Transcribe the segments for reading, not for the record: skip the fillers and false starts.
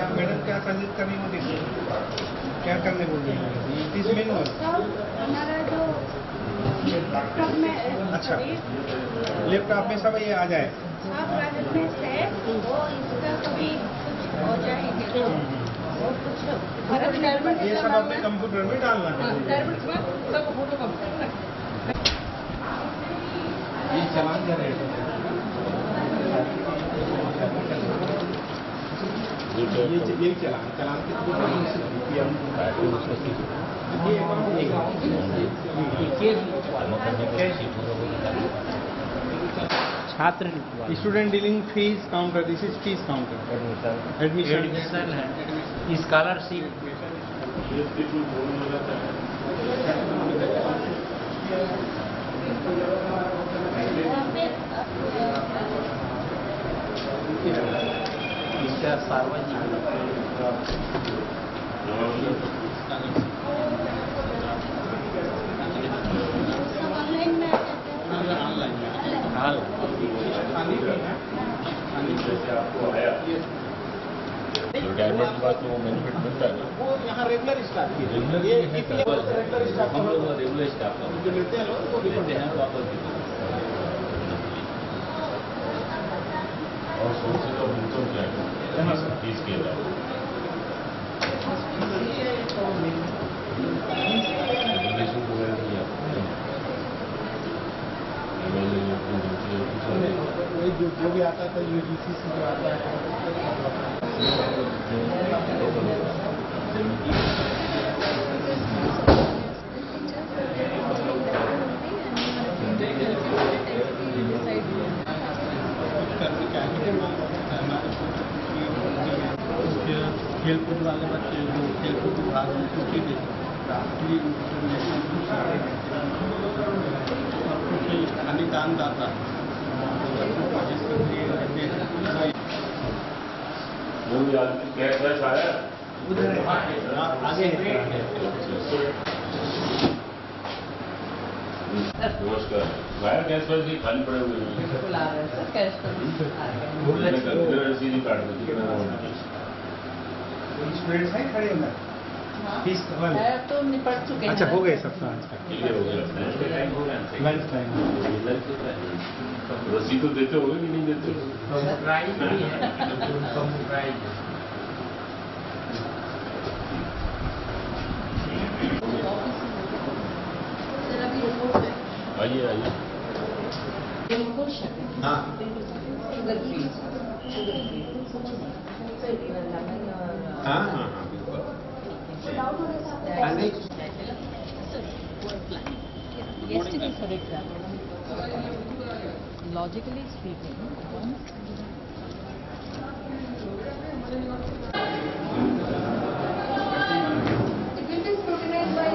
क्या मैडम क्या सजेस्ट करनी होती है, क्या करने बोल रही है इस मैनुअल? हमारा जो लैपटॉप में, अच्छा, लैपटॉप में सब ये आ जाए, सब प्रोजेक्ट में से वो इसका कभी कुछ हो जाएंगे तो वो कुछ फर्क ये सब अपने कंप्यूटर में डालना है। सब फोटो कंप्यूटर में ये चलान कर रहे हैं यही चलान छात्र student dealing fees counter, this is fees counter, admission है, स्कॉलरशिप, इसका सार्वजनिक रिटायरमेंट के बाद तो बेनिफिट मिलता है ना, वो यहाँ रेगुलर स्टाफ की रेगुलर ये है सर। रेगुलर स्टाफ हम लोग रेगुलर स्टाफ का जो लेते हैं लोग वो लेते हैं वापस देते हैं। और सोर्सेज ऑफ इनकम क्या है फीस के अलावा? रेगुलेशन वगैरह भी वही जो भी आता था यूजीसी से जो आता है खेलकूद वाले बच्चे जो खेलकूद विभाग में छुट्टी दे राष्ट्रीय खाली दानदाता वो भी कैश वैश आया उधर आगे नमस्कार। वायर कैश वैश ही खाली पड़े हुए हैं, रसीद ही काट देती है। स्टूडेंट्स हैं खड़े होना फीस तो निपट चुके हैं। अच्छा हो गए सब आज का क्लियर हो गया लंच टाइम रसीद तो देते होगे कि नहीं देते? आइए आइए। हाँ हाँ हाँ Yesterday, for example, logically speaking, It will be scrutinized by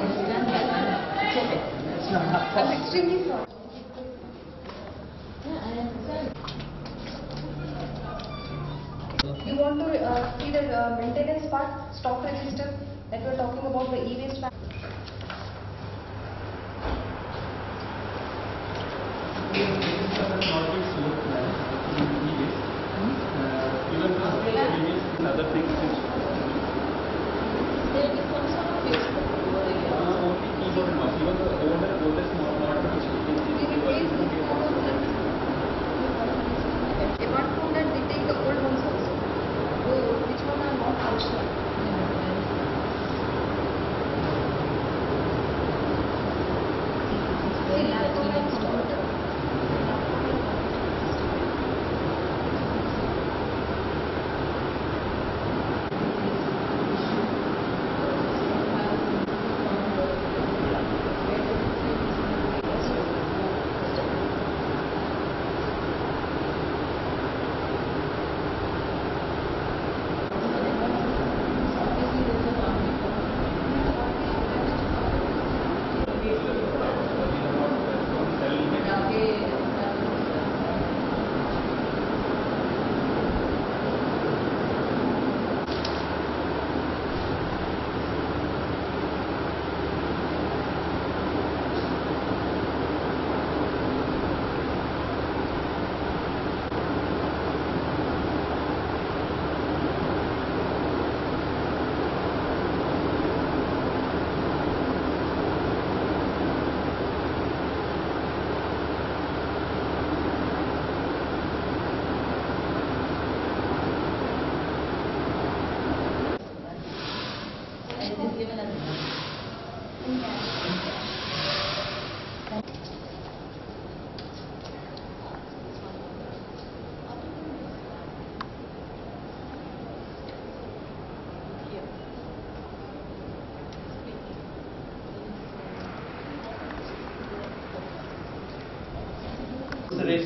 I'm extremely sorry. You want to see the maintenance part, stock register that we are talking about, the e-waste part. other things Apart from that, we take the old ones also, which one are not functional. See, laptop and stored.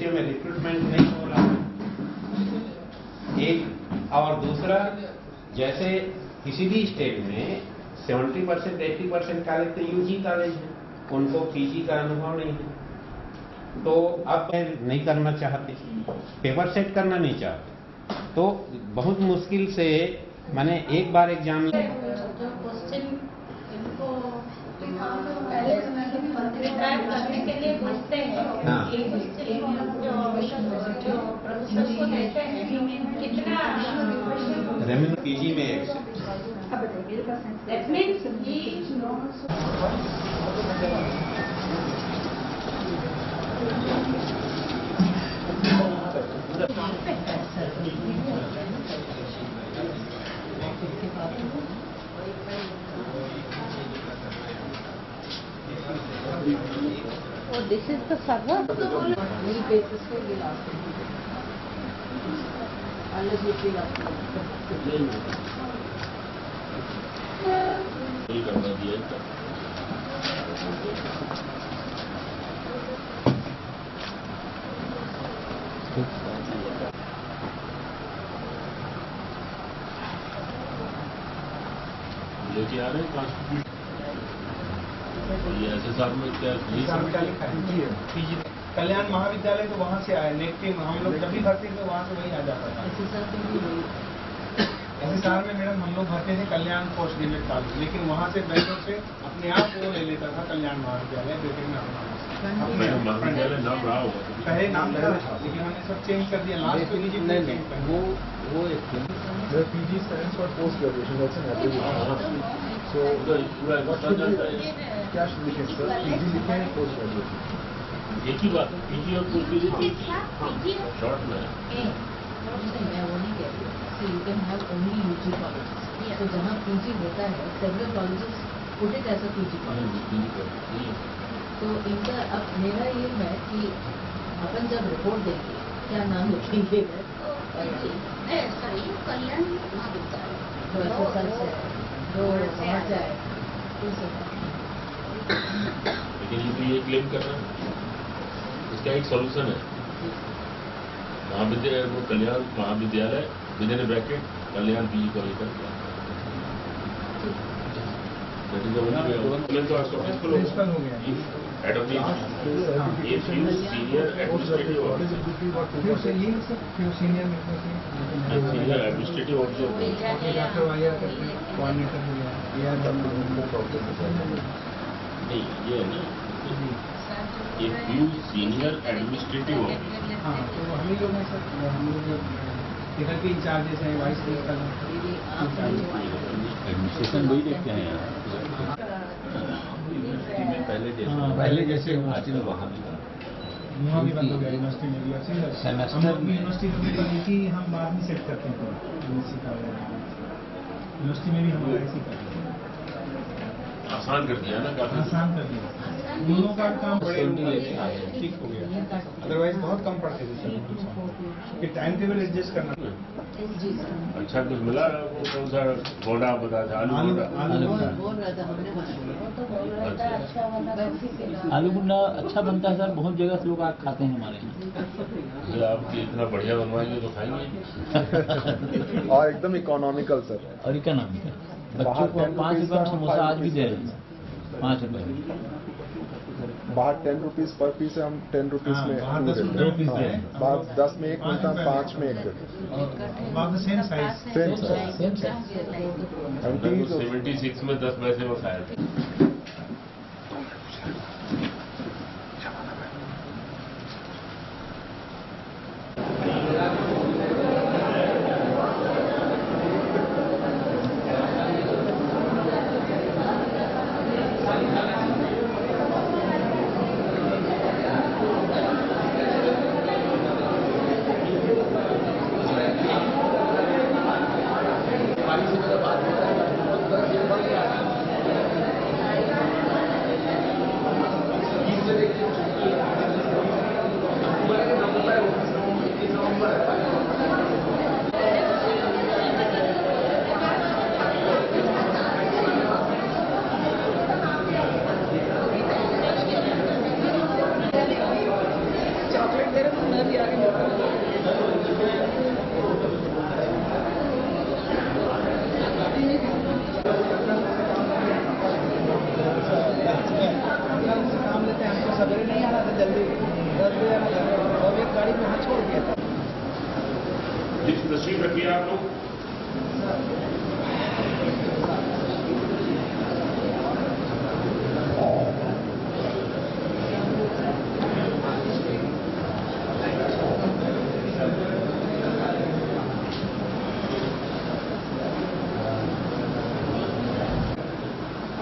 राज्य में recruitment नहीं हो रहा है, एक। और दूसरा, जैसे किसी भी स्टेट में 70% 80% कॉलेज तो यूजी कॉलेज है, उनको पीजी का अनुभव नहीं है, तो अब नहीं करना चाहते, पेपर सेट करना नहीं चाहते, तो बहुत मुश्किल से मैंने एक बार एग्जाम क्वेश्चन इनको प्रिपेयर करने के लिए पूछते हैं। हाँ। ये क्वेश्चन जो प्रोफेसर को देते हैं कितना रेमिन पीजी में दैट मीन्स ही Oh, this is the server? Need basis पे ये last है. Unless you feel up to it. ये करना दिया है लेके आ रहे हैं कॉन्स्टिट्यूशन ये SSR में क्या कल्याण महाविद्यालय तो वहाँ से आया, नेट के हम लोग जब भी भर्ती थे वहाँ से वही आ जाता था। SSR में मैडम हम लोग भरते थे कल्याण पोस्ट ग्रेजुएट कॉलेज, लेकिन वहाँ से बैंकों से अपने आप वो ले लेता था कल्याण महाविद्यालय ब्रेकिंग में अपना महाविद्यालय नाम रहा होगा पहले नाम था, लेकिन हमने सब चेंज कर दिया लास्ट पे लीजिए वो एक PG stands for post graduation. That's an abbreviation. So what should we क्या should we sir? PG लिखे हैं post graduation. एक ही बात है, पीजी और पोस्ट ग्रेजुएट शॉर्ट में मैं वो नहीं कह रही हूँ। So you can have only UG colleges. So जहाँ PG होता है, several colleges put it as a PG college. तो इनका अब मेरा ये है कि अपन जब रिपोर्ट देंगे क्या नाम लिखेंगे कल्याण महाविद्यालय जो ऐसा सच है जो समझ जाए लेकिन ये क्लेम कर रहा है, इसका एक सॉल्यूशन है। महाविद्यालय वो कल्याण महाविद्यालय within bracket Kalyan PG college कर प्रिंसिपल हो गया senior administrative administrative officer coordinator हो गया नहीं ये है ना ये फ्यू सीनियर एडमिनिस्ट्रेटिव ऑफिसर। हाँ, तो हम ही लोग हैं सर, हम लोग इधर के इंचार्जेस हैं, वाइस प्रिंसिपल हैं। एडमिनिस्ट्रेशन वही देखते हैं यार, पहले जैसे वहाँ भी बंद हो गया यूनिवर्सिटी में भी। हम लोग भी यूनिवर्सिटी में कि हम बाद में सेट करते हैं यूनिवर्सिटी में भी हम ऐसे ही करते हैं, आसान कर दिया ना काफी। आसान कर दिया, दोनों का काम बड़े ठीक हो गया, अदरवाइज बहुत कम पड़ते थे सर कि टाइम टेबल एडजस्ट करना। अच्छा कुछ मिला वो कौन सा बोर्ड आप बता थे? आलू बोर्ड बोल रहा था हमने आलू गुंडा अच्छा बनता है सर, बहुत जगह से लोग आग खाते हैं हमारे यहाँ। आप इतना बढ़िया बनवाएंगे तो खाएंगे। और एकदम इकोनॉमिकल सर। और क्या नाम है, बच्चों को 5 रुपये में समोसा आज भी दे रहे हैं, 5 रुपये। बाहर 10 रुपीज पर पीस है, हम 10 रुपीज में बाहर 10 देते रुपीज हैं। है। बाहर 10 में एक मिलता है, 5 में एक देते हैं। about the same size. Same sir. Same sir. And these 76 में 10 पैसे में खाया था।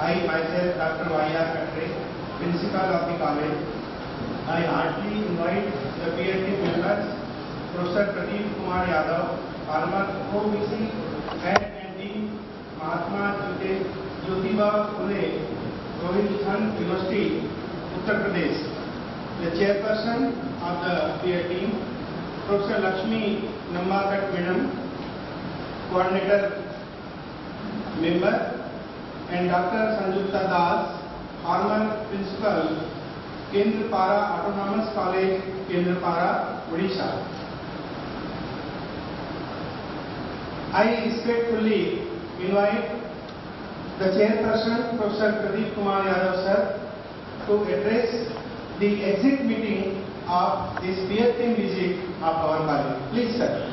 I myself, Dr. Y.R. Katre, Principal of the college, I heartily invite the PhD members, Professor Pradeep Kumar Yadav, former OVC Head and Dean, Mahatma Jyotiba Phule, Rohindran University, Uttar Pradesh. The chairperson of the peer team, Professor Lakshmi Nambakat Madam, coordinator member, and Dr. Sanjukta Das, former principal, Kendrapara Autonomous College, Kendrapara, Odisha. I respectfully invite the chairperson, Professor Pradeep Kumar Yadav sir, to address the exit meeting of this peer team visit of our college. Please, sir.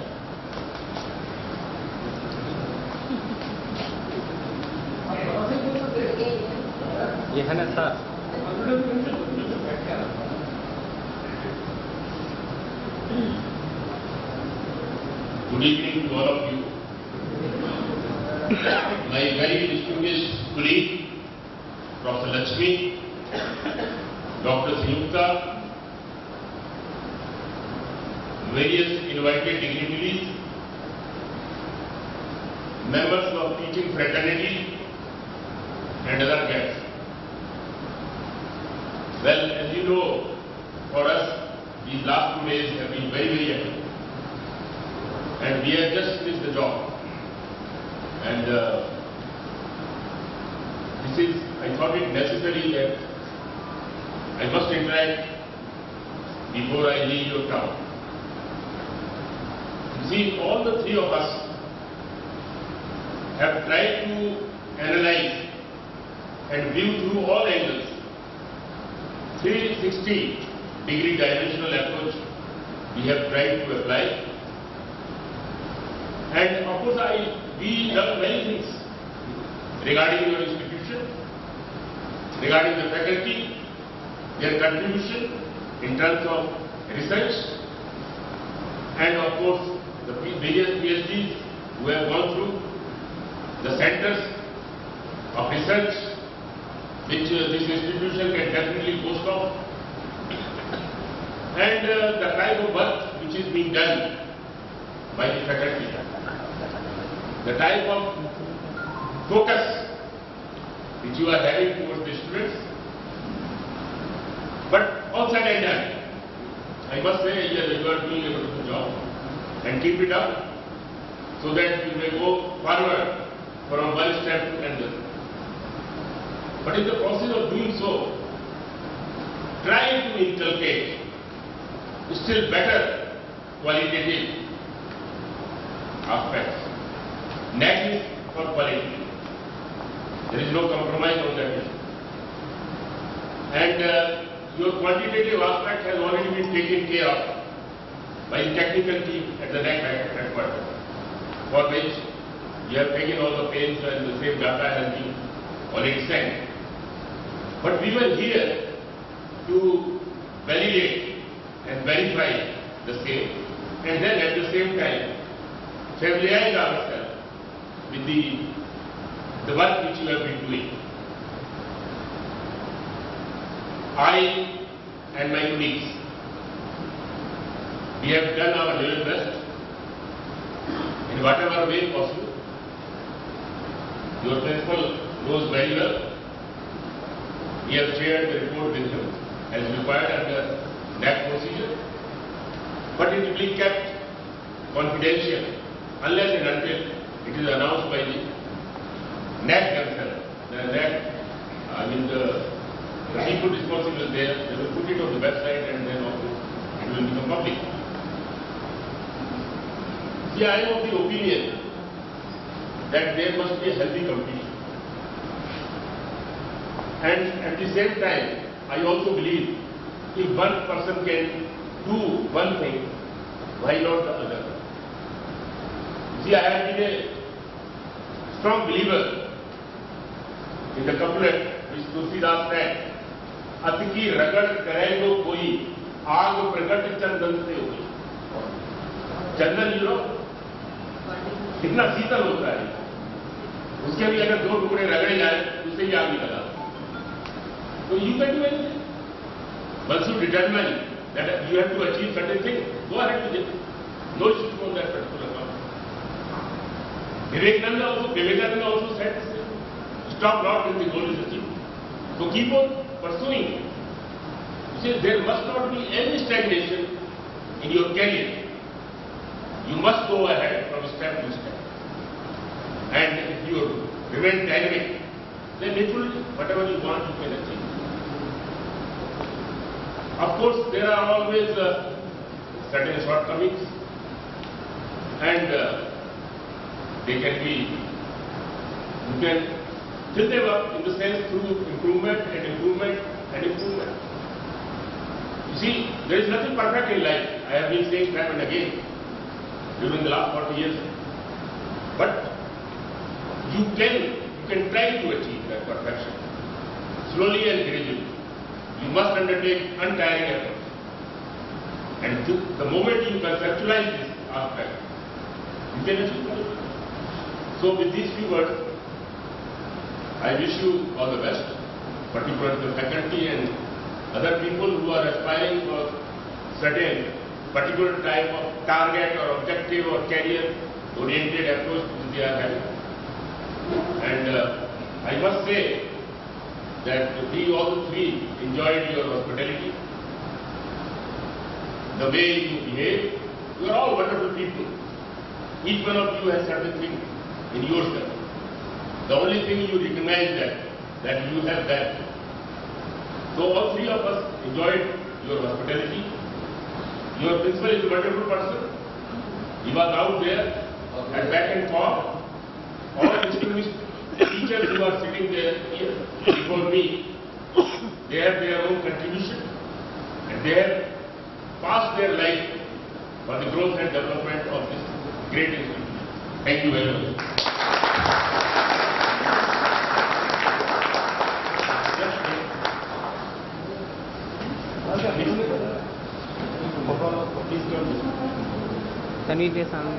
ये है ना sir. Good evening to all of you. My very distinguished colleague, Professor Lakshmi, Dr. Sanjukta, various invited dignitaries, members of teaching fraternity, and other guests. Well, as you know, for us, these last 2 days have been very, very active. And we have just finished the job. And I thought it necessary that I must interact before I leave your town. You see, all the three of us have tried to analyze and view through all angles 360-degree dimensional approach we have tried to apply. And of course, we learned many things regarding your institution, regarding the faculty, their contribution in terms of research, and of course, the various PhDs who have gone through the centers of research which this institution can definitely boast of, and the type of work which is being done by the faculty, the type of focus which you are having towards the students. But all said and done, I must say that you are doing a good job, and keep it up so that you may go forward from one step to another. But in the process of doing so, try to inculcate still better qualitative aspects. NAC is for quality. There is no compromise on that issue. And your quantitative aspect has already been taken care of by the technical team at the NAC headquarters, for which you have taken all the pains and the same data has been already sent. But we were here to validate and verify the same, and then at the same time familiarize ourselves with the work which you have been doing. I and my colleagues, we have done our level best in whatever way possible. Your principal knows very well. We have shared the report with him as required under NAC procedure, but it will be kept confidential unless and until it is announced by the NAC themselves. The NAC, the people responsible there, they will put it on the website and then also it will become public. See, I am of the opinion that there must be a healthy competition. And at the same time, I also believe if one person can do one thing, why not the other? See, I have been a strong believer in the couplet which Tulsidas said, अति की रगड़ करे तो कोई आग प्रकट चंदन से हुई. चंदन कितना शीतल होता है, उसके भी अगर 2 टुकड़े रगड़े जाए उससे भी आग नहीं लगा। तो you can do anything. Once you determine that you have to achieve certain things, go ahead with it. No issue on that particular ground. Vivekananda also said this thing. Stop not when the goal is achieved. So keep on pursuing. He says there must not be any stagnation in your career. You must go ahead from step to step. And if you remain dynamic, then literally whatever you want you can achieve. Of course, there are always certain shortcomings, and they can be, you can fill them up in the sense through improvement and improvement and improvement. You see, there is nothing perfect in life. I have been saying time and again during the last 40 years. But you can try to achieve that perfection slowly and gradually. You must undertake untiring efforts. And the moment you conceptualize this aspect, you can achieve it. So with these few words, I wish you all the best, particularly the faculty and other people who are aspiring for certain particular type of target or objective or career-oriented approach which they are having. And I must say that we all three enjoyed your hospitality, the way you behave. You are all wonderful people. Each one of you has certain things in yourself. The only thing you recognize that you have that. So all three of us enjoyed your hospitality. Your principal is a wonderful person. He was out there at back and forth. All distinguished teachers who are sitting there here before me, they have their own contribution and they have passed their life for the growth and development of this great institution. Thank you very much. Tanvir के सामने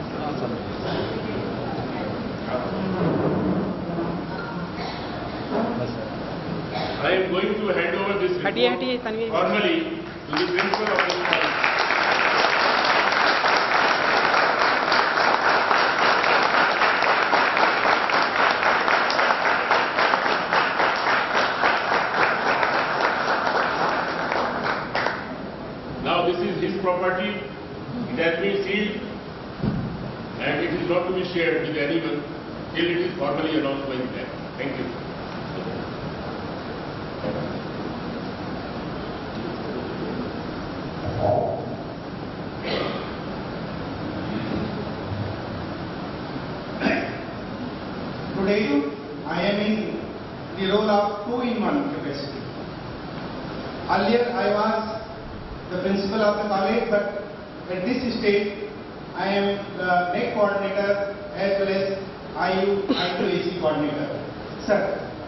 I am going to hand over this report formally to the principal of this college. Now this is his property. It has been sealed and it is not to be shared with anyone till it is formally announced by the bank. Thank you. Today, I am in the role of 2-in-1 capacity. Earlier, I was the principal of the college, but at this stage, I am the NEC coordinator as well as I2AC coordinator. Sir,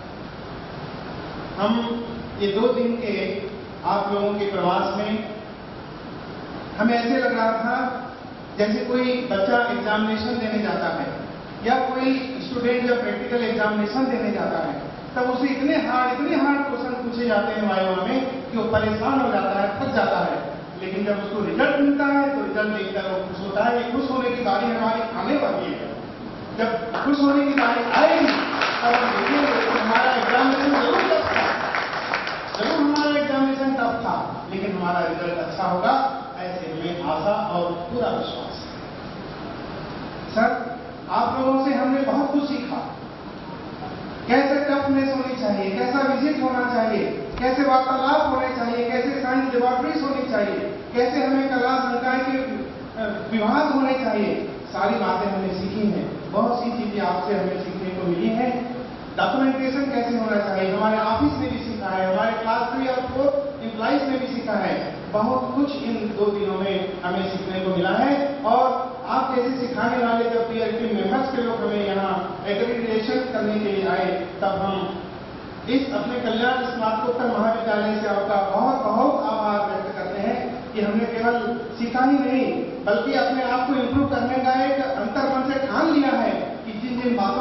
हम ये 2 दिन के आप लोगों के प्रवास में हमें ऐसे लग रहा था जैसे कोई बच्चा एग्जामिनेशन देने जाता है या कोई स्टूडेंट जब प्रैक्टिकल एग्जामिनेशन देने जाता है तब उसे इतने हार्ड क्वेश्चन पूछे जाते हैं वाइवा में कि वो परेशान हो जाता है, थक जाता है। लेकिन जब उसको रिजल्ट मिलता है तो रिजल्ट देखकर वो खुश होता है। खुश होने की बारी हमारी आने वाली है। जब खुश होने की बारी आएगी तब हम देखेंगे कि हमारा एग्जामिनेशन जरूर हमारा एग्जामिनेशन टफ था, लेकिन हमारा रिजल्ट अच्छा होगा, ऐसे हमें आशा और पूरा विश्वास है। सर, आप लोगों से हमने बहुत कुछ सीखा। कैसे टफनेस होनी चाहिए, कैसा विजिट होना चाहिए, कैसे वार्तालाप होने चाहिए, कैसे साइंस लेबोरेटरीज होनी चाहिए, कैसे हमें कला संकाय के विभाग होने चाहिए। सारी बातें हमने सीखी हैं। बहुत सी चीजें आपसे हमें सीखने को मिली हैं। डॉक्यूमेंटेशन कैसे होना चाहिए हमारे ऑफिस में भी सीखा है, हमारे क्लास 3 और 4 एम्प्लॉइज ने भी सीखा है। बहुत कुछ इन 2 दिनों में हमें सीखने को मिला है। और आप जैसे सिखाने वाले जब पीयर टीम मेंबर्स के लोग हमें यहाँ एक्रेडिटेशन करने के लिए आए, तब हम इस अपने कल्याण स्नातकोत्तर महाविद्यालय से आपका बहुत बहुत आभार व्यक्त करते हैं कि हमने केवल सीखा ही नहीं बल्कि अपने आप को इम्प्रूव करने का एक अंतर्मन से ठान लिया है कि जिन जिन बातों को आपने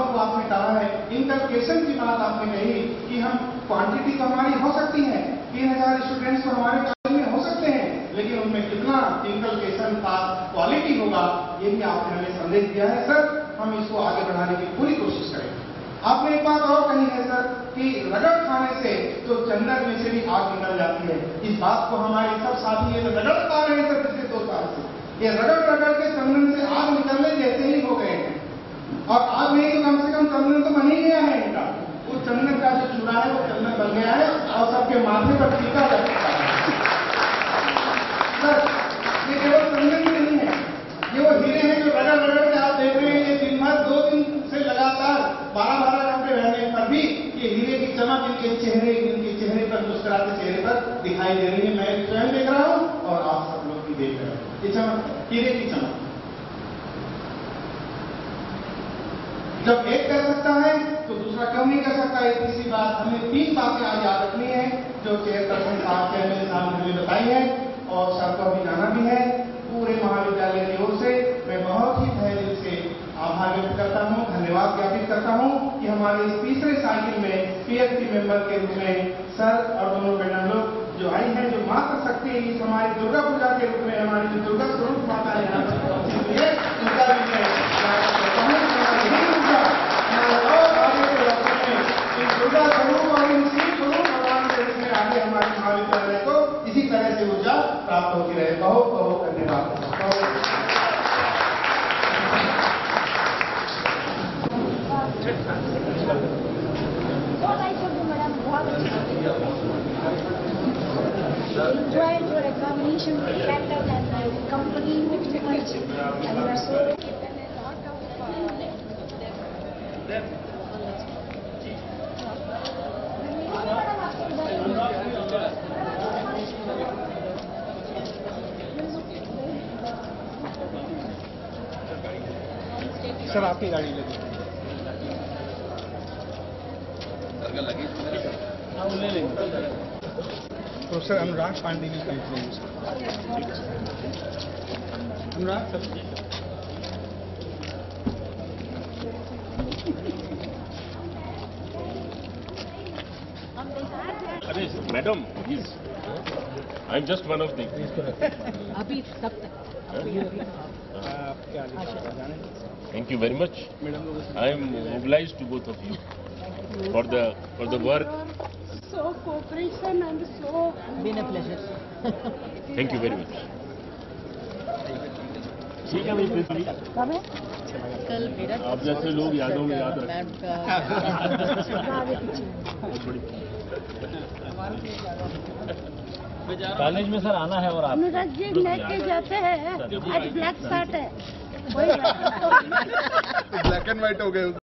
कहा है, इनकलकेशन की बात आपने कही कि हम क्वांटिटी तो हमारी हो सकती है, 3000 स्टूडेंट्स तो हमारे कॉलेज में हो सकते हैं, लेकिन उनमें कितना इनकलकेशन का क्वालिटी होगा ये भी आपने हमें संदेश दिया है। सर, हम इसको आगे बढ़ाने की पूरी कोशिश करेंगे। आपने एक बात और कही है सर कि रगड़ खाने से तो चंदन में से भी आग निकल जाती है। इस बात को हमारे सब साथी ये रगड़ खा रहे हैं सर पिछले 2 साल से, ये रगड़ रगड़ के चंदन से आग निकलने जैसे ही हो गए हैं। और आग नहीं तो कम से कम चंदन तो बन ही गया है इनका। वो चंदन का जो चूड़ा है वो चंदन बन गया है और सबके माथे पर टीका लग चुका है। सर, ये केवल चंदन ही नहीं है, ये वो हीरे हैं जो रगड़ रगड़ के आप देख रहे हैं। ये दिन भर 2 दिन से लगातार 12-12 घंटे रहने पर भी ये हीरे की चमक इनके चेहरे पर, मुस्कुराते चेहरे पर दिखाई दे रही है। मैं स्वयं देख रहा हूं और आप सब लोग भी देख रहे हैं। ये चमक, हीरे की चमक जब एक कर सकता है तो दूसरा क्यों नहीं कर सकता है। तीसरी बात, हमें 3 बातें आज याद रखनी है जो चेयरपर्सन साहब के एमएलए साहब ने हमें बताई है और सर को अभी जाना भी है। पूरे महाविद्यालय की ओर से मैं बहुत ही तहे दिल से आभार व्यक्त करता हूं, धन्यवाद ज्ञापित करता हूं कि हमारे इस तीसरे साइकिल में पीएचडी मेंबर के रूप में सर और दोनों मैडम लोग जो आई हैं, जो मात्र शक्ति इस हमारी दुर्गा पूजा के रूप में हमारी जो दुर्गा स्वरूप माता है यहाँ पर पहुंची हुई है, उनका भी मैं और आगे के वक्त में इन दुर्गा स्वरूप और इन शिव स्वरूप भगवान के रूप में आगे हमारे महाविद्यालय को इसी तरह से ऊर्जा प्राप्त होती रहे। बहुत बहुत धन्यवाद। Enjoyed your examination with factors and the company very much, and we are so given a lot of sir आपकी गाड़ी लगी ले लेंगे। प्रोफेसर अनुराग पांडे की कंप्लेंट। अनुराग सर, अरे madam please, I am just one of the अभी तब तक Thank you very much. I am obliged to both of you for the work. so cooperation and so been a pleasure. Thank you very much. ठीक है भाई, फिर कल मेरा आप जैसे लोग यादों में याद रखें। कॉलेज में सर आना है और आप अनुराग जी लेके जाते हैं, आज ब्लैक शर्ट है, ब्लैक एंड व्हाइट हो गए।